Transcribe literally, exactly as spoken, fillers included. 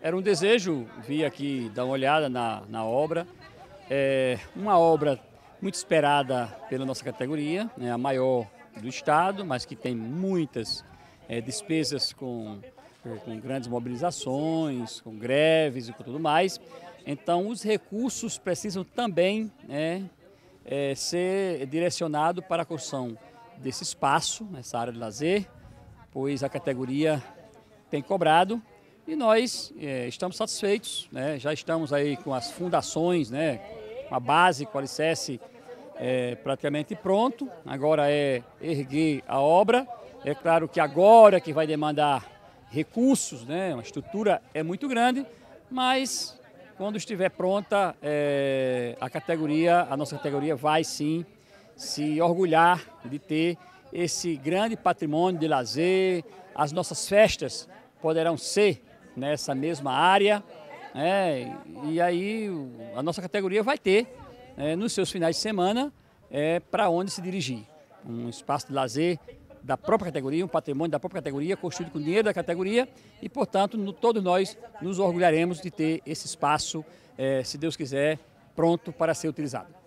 Era um desejo vir aqui dar uma olhada na, na obra. É uma obra muito esperada pela nossa categoria, né, a maior do estado, mas que tem muitas é, despesas com, com grandes mobilizações, com greves e com tudo mais. Então, os recursos precisam também né, é, ser direcionados para a construção desse espaço, nessa área de lazer, pois a categoria tem cobrado e nós é, estamos satisfeitos, né? Já estamos aí com as fundações, né? A base, com o alicerce é, praticamente pronto, agora é erguer a obra. É claro que agora que vai demandar recursos, né? Uma estrutura é muito grande, mas quando estiver pronta, é, a categoria, a nossa categoria vai sim se orgulhar de ter esse grande patrimônio de lazer. As nossas festas poderão ser nessa mesma área, né? E aí a nossa categoria vai ter, é, nos seus finais de semana, é, para onde se dirigir. Um espaço de lazer da própria categoria, um patrimônio da própria categoria, construído com dinheiro da categoria e, portanto, no, todos nós nos orgulharemos de ter esse espaço, é, se Deus quiser, pronto para ser utilizado.